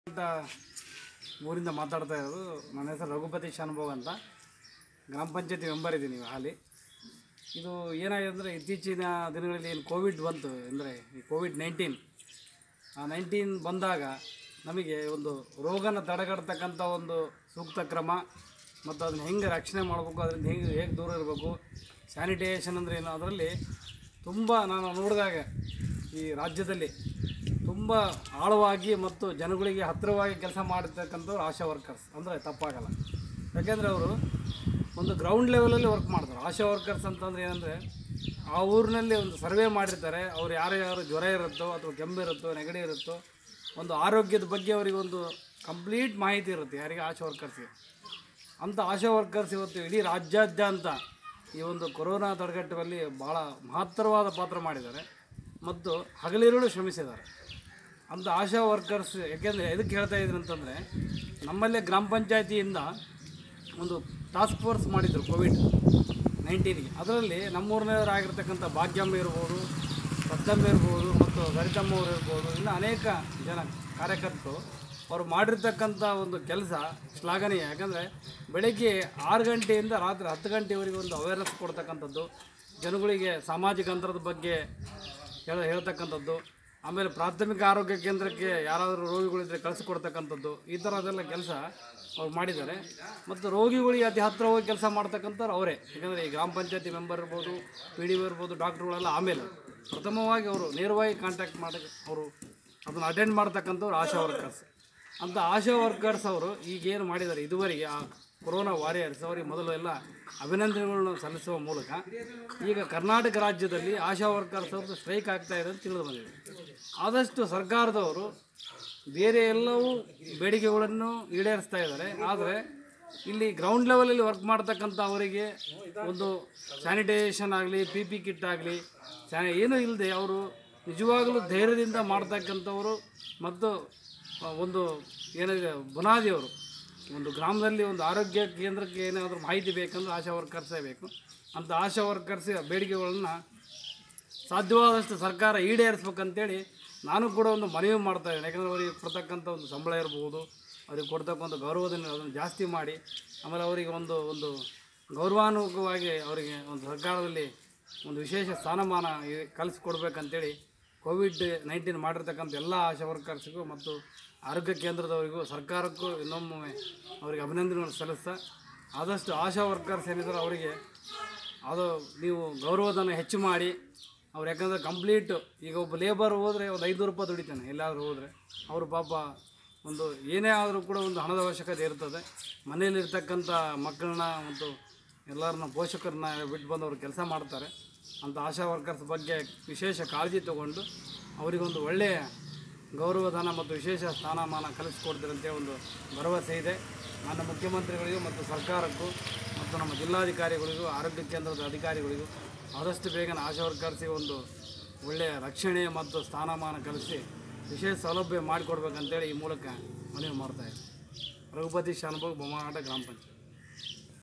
ಅಂತ ಊರಿಂದ ಮಾತಾಡ್ತಾ ಇರೋದು. ನನ್ನ ಹೆಸರು ರಘುಪತಿ ಶಾನುಭೋಗ್ ಅಂತ, ಗ್ರಾಮ ಪಂಚಾಯತಿ ಮೆಂಬರ್ ಇದ್ದೀನಿ ಹಾಲಿ. ಇದು ಏನಾಗಿದೆ ಅಂದರೆ, ಇತ್ತೀಚಿನ ದಿನಗಳಲ್ಲಿ ಏನು ಕೋವಿಡ್ ಬಂತು ಅಂದರೆ, ಈ ಕೋವಿಡ್-19 ಬಂದಾಗ ನಮಗೆ ಒಂದು ರೋಗನ ತಡೆಗಟ್ಟತಕ್ಕಂಥ ಒಂದು ಸೂಕ್ತ ಕ್ರಮ ಮತ್ತು ಅದನ್ನು ಹೆಂಗೆ ರಕ್ಷಣೆ ಮಾಡಬೇಕು, ಅದರಿಂದ ಹೇಗೆ ದೂರ ಇರಬೇಕು, ಸ್ಯಾನಿಟೈಸೇಷನ್ ಅಂದರೆ ಏನು, ಅದರಲ್ಲಿ ತುಂಬ ನಾನು ನೋಡಿದಾಗ ಈ ರಾಜ್ಯದಲ್ಲಿ ತುಂಬ ಆಳವಾಗಿ ಮತ್ತು ಜನಗಳಿಗೆ ಹತ್ತಿರವಾಗಿ ಕೆಲಸ ಮಾಡಿರ್ತಕ್ಕಂಥವ್ರು ಆಶಾ ವರ್ಕರ್ಸ್ ಅಂದರೆ ತಪ್ಪಾಗಲ್ಲ. ಯಾಕೆಂದರೆ ಅವರು ಒಂದು ಗ್ರೌಂಡ್ ಲೆವೆಲಲ್ಲಿ ವರ್ಕ್ ಮಾಡ್ತಾರೆ. ಆಶಾ ವರ್ಕರ್ಸ್ ಅಂತಂದರೆ ಏನಂದರೆ, ಆ ಊರಿನಲ್ಲಿ ಒಂದು ಸರ್ವೆ ಮಾಡಿರ್ತಾರೆ. ಅವ್ರು ಯಾರು ಜ್ವರ ಇರುತ್ತೋ ಅಥವಾ ಕೆಮ್ಮು ಇರುತ್ತೋ ನೆಗಡಿ ಇರುತ್ತೋ, ಒಂದು ಆರೋಗ್ಯದ ಬಗ್ಗೆ ಅವರಿಗೆ ಒಂದು ಕಂಪ್ಲೀಟ್ ಮಾಹಿತಿ ಇರುತ್ತೆ ಯಾರಿಗೆ, ಆಶಾ ವರ್ಕರ್ಸ್ಗೆ. ಅಂಥ ಆಶಾ ವರ್ಕರ್ಸ್ ಇವತ್ತು ಇಡೀ ರಾಜ್ಯಾದ್ಯಂತ ಈ ಒಂದು ಕೊರೋನಾ ತಡೆಗಟ್ಟುವಲ್ಲಿ ಭಾಳ ಮಹತ್ತರವಾದ ಪಾತ್ರ ಮಾಡಿದ್ದಾರೆ ಮತ್ತು ಹಗಲಿರುಳು ಶ್ರಮಿಸಿದ್ದಾರೆ. ಅಂಥ ಆಶಾ ವರ್ಕರ್ಸ್ ಯಾಕೆಂದರೆ ಎದಕ್ಕೆ ಹೇಳ್ತಾ ಇದ್ದೀನಿ ಅಂತಂದರೆ, ನಮ್ಮಲ್ಲೇ ಗ್ರಾಮ ಪಂಚಾಯತಿಯಿಂದ ಒಂದು ಟಾಸ್ಕ್ ಫೋರ್ಸ್ ಮಾಡಿದರು ಕೋವಿಡ್-19ಗೆ. ಅದರಲ್ಲಿ ನಮ್ಮೂರಿನವರಾಗಿರ್ತಕ್ಕಂಥ ಭಾಗ್ಯಮ್ಮ ಇರ್ಬೋದು, ಸತ್ತಮ್ಮ ಇರ್ಬೋದು ಮತ್ತು ಸರಿತಮ್ಮ ಅವರು ಇರ್ಬೋದು, ಇನ್ನು ಅನೇಕ ಜನ ಕಾರ್ಯಕರ್ತರು ಅವರು ಮಾಡಿರ್ತಕ್ಕಂಥ ಒಂದು ಕೆಲಸ ಶ್ಲಾಘನೀಯ. ಯಾಕಂದರೆ ಬೆಳಗ್ಗೆ 6 ಗಂಟೆಯಿಂದ ರಾತ್ರಿ 10 ಗಂಟೆವರೆಗೆ ಒಂದು ಅವೇರ್ನೆಸ್ ಕೊಡ್ತಕ್ಕಂಥದ್ದು, ಜನಗಳಿಗೆ ಸಾಮಾಜಿಕ ಅಂತರದ ಬಗ್ಗೆ ಹೇಳ್ತಕ್ಕಂಥದ್ದು, ಆಮೇಲೆ ಪ್ರಾಥಮಿಕ ಆರೋಗ್ಯ ಕೇಂದ್ರಕ್ಕೆ ಯಾರಾದರೂ ರೋಗಿಗಳಿದ್ದರೆ ಕಳಿಸ್ಕೊಡ್ತಕ್ಕಂಥದ್ದು, ಈ ಥರದ್ದೆಲ್ಲ ಕೆಲಸ ಅವ್ರು ಮಾಡಿದ್ದಾರೆ. ಮತ್ತು ರೋಗಿಗಳಿಗೆ ಅತಿ ಹತ್ತಿರ ಹೋಗಿ ಕೆಲಸ ಮಾಡ್ತಕ್ಕಂಥವ್ರು ಅವರೇ. ಯಾಕಂದರೆ ಈ ಗ್ರಾಮ ಪಂಚಾಯತಿ ಮೆಂಬರ್ ಇರ್ಬೋದು, PDO ಇರ್ಬೋದು, ಡಾಕ್ಟ್ರುಗಳೆಲ್ಲ ಆಮೇಲೆ ಪ್ರಥಮವಾಗಿ ಅವರು ನೇರವಾಗಿ ಕಾಂಟ್ಯಾಕ್ಟ್ ಮಾಡಿ ಅವರು ಅದನ್ನು ಅಟೆಂಡ್ ಮಾಡ್ತಕ್ಕಂಥವ್ರು ಆಶಾ ವರ್ಕರ್ಸ್. ಅಂಥ ಆಶಾ ವರ್ಕರ್ಸ್ ಅವರು ಈಗೇನು ಮಾಡಿದ್ದಾರೆ ಇದುವರೆಗೆ, ಆ ಕೊರೋನಾ ವಾರಿಯರ್ಸ್ ಅವರಿಗೆ ಮೊದಲು ಎಲ್ಲ ಅಭಿನಂದನೆಗಳನ್ನು ಸಲ್ಲಿಸುವ ಮೂಲಕ ಈಗ ಕರ್ನಾಟಕ ರಾಜ್ಯದಲ್ಲಿ ಆಶಾ ವರ್ಕರ್ಸ್ ಅವ್ರದ್ದು ಸ್ಟ್ರೈಕ್ ಆಗ್ತಾಯಿದೆ ಅಂತ ತಿಳಿದು ಬಂದಿದೆ. ಆದಷ್ಟು ಸರ್ಕಾರದವರು ಬೇರೆ ಎಲ್ಲವೂ ಬೇಡಿಕೆಗಳನ್ನು ಈಡೇರಿಸ್ತಾ ಇದ್ದಾರೆ. ಆದರೆ ಇಲ್ಲಿ ಗ್ರೌಂಡ್ ಲೆವೆಲಲ್ಲಿ ವರ್ಕ್ ಮಾಡ್ತಕ್ಕಂಥ ಅವರಿಗೆ ಒಂದು ಸ್ಯಾನಿಟೈಸೇಷನ್ ಆಗಲಿ, PP ಕಿಟ್ ಆಗಲಿ ಏನೂ ಇಲ್ಲದೆ ಅವರು ನಿಜವಾಗಲೂ ಧೈರ್ಯದಿಂದ ಮಾಡ್ತಕ್ಕಂಥವರು ಮತ್ತು ಒಂದು ಏನಿದೆ ಬುನಾದಿಯವರು. ಒಂದು ಗ್ರಾಮದಲ್ಲಿ ಒಂದು ಆರೋಗ್ಯ ಕೇಂದ್ರಕ್ಕೆ ಏನಾದರೂ ಮಾಹಿತಿ ಬೇಕಂದ್ರೆ ಆಶಾ ವರ್ಕರ್ಸೇ ಬೇಕು. ಅಂಥ ಆಶಾ ವರ್ಕರ್ಸ್ ಬೇಡಿಕೆಗಳನ್ನು ಸಾಧ್ಯವಾದಷ್ಟು ಸರ್ಕಾರ ಈಡೇರಿಸ್ಬೇಕಂತೇಳಿ ನಾನು ಕೂಡ ಒಂದು ಮನವಿ ಮಾಡ್ತಾಯಿದ್ದೇನೆ. ಯಾಕಂದರೆ ಅವರಿಗೆ ಕೊಡ್ತಕ್ಕಂಥ ಒಂದು ಸಂಬಳ ಇರ್ಬೋದು, ಅವ್ರಿಗೆ ಕೊಡ್ತಕ್ಕಂಥ ಗೌರವಧನ ಅದನ್ನು ಜಾಸ್ತಿ ಮಾಡಿ, ಆಮೇಲೆ ಅವರಿಗೆ ಒಂದು ಗೌರವಾನ್ವಿತವಾಗಿ ಅವರಿಗೆ ಒಂದು ಸರ್ಕಾರದಲ್ಲಿ ಒಂದು ವಿಶೇಷ ಸ್ಥಾನಮಾನ ಕಲಿಸ್ಕೊಡ್ಬೇಕಂತೇಳಿ ಕೋವಿಡ್-19 ಮಾಡಿರ್ತಕ್ಕಂಥ ಎಲ್ಲ ಆಶಾ ವರ್ಕರ್ಸ್ಗೂ ಮತ್ತು ಆರೋಗ್ಯ ಕೇಂದ್ರದವರಿಗೂ ಸರ್ಕಾರಕ್ಕೂ ಇನ್ನೊಮ್ಮೆ ಅವರಿಗೆ ಅಭಿನಂದನೆಗಳನ್ನು ಸಲ್ಲಿಸ್ತಾ, ಆದಷ್ಟು ಆಶಾ ವರ್ಕರ್ಸ್ ಏನಿದ್ದಾರೆ ಅವರಿಗೆ ಅದು ನೀವು ಗೌರವಧನ ಹೆಚ್ಚು ಮಾಡಿ ಅವ್ರು. ಯಾಕಂದರೆ ಕಂಪ್ಲೀಟು ಈಗ ಒಬ್ಬ ಲೇಬರ್ ಹೋದರೆ ಒಂದು 500 ರೂಪಾಯಿ ದುಡಿತಾನೆ ಎಲ್ಲಾದರೂ ಹೋದರೆ, ಅವರು ಪಾಪ ಒಂದು ಏನೇ ಆದರೂ ಕೂಡ ಒಂದು ಹಣದ ಅವಶ್ಯಕತೆ ಇರ್ತದೆ. ಮನೆಯಲ್ಲಿರ್ತಕ್ಕಂಥ ಮಕ್ಕಳನ್ನ ಮತ್ತು ಎಲ್ಲರನ್ನ ಪೋಷಕರನ್ನ ಬಿಟ್ಟು ಬಂದು ಅವರು ಕೆಲಸ ಮಾಡ್ತಾರೆ. ಅಂಥ ಆಶಾ ವರ್ಕರ್ಸ್ ಬಗ್ಗೆ ವಿಶೇಷ ಕಾಳಜಿ ತಗೊಂಡು ಅವರಿಗೊಂದು ಒಳ್ಳೆಯ ಗೌರವಧನ ಮತ್ತು ವಿಶೇಷ ಸ್ಥಾನಮಾನ ಕಲಿಸ್ಕೊಡ್ತಾರೆ ಅಂತೇಳಿ ಒಂದು ಭರವಸೆ ಇದೆ. ನನ್ನ ಮುಖ್ಯಮಂತ್ರಿಗಳಿಗೂ ಮತ್ತು ಸರ್ಕಾರಕ್ಕೂ ಮತ್ತು ನಮ್ಮ ಜಿಲ್ಲಾಧಿಕಾರಿಗಳಿಗೂ ಆರೋಗ್ಯ ಕೇಂದ್ರದ ಅಧಿಕಾರಿಗಳಿಗೂ ಆದಷ್ಟು ಬೇಗನೆ ಆಶಾ ವರ್ಕರ್ಸಿಗೆ ಒಂದು ಒಳ್ಳೆಯ ರಕ್ಷಣೆ ಮತ್ತು ಸ್ಥಾನಮಾನ ಕಲಿಸಿ ವಿಶೇಷ ಸೌಲಭ್ಯ ಮಾಡಿಕೊಡ್ಬೇಕಂತೇಳಿ ಈ ಮೂಲಕ ಮನವಿ ಮಾಡ್ತಾಯಿದ್ದೆ. ರಘುಪತಿ ಶಾನುಭೋಗ್, ಬೊಮ್ಮನಹಟ್ಟ ಗ್ರಾಮ ಪಂಚಾಯತ್.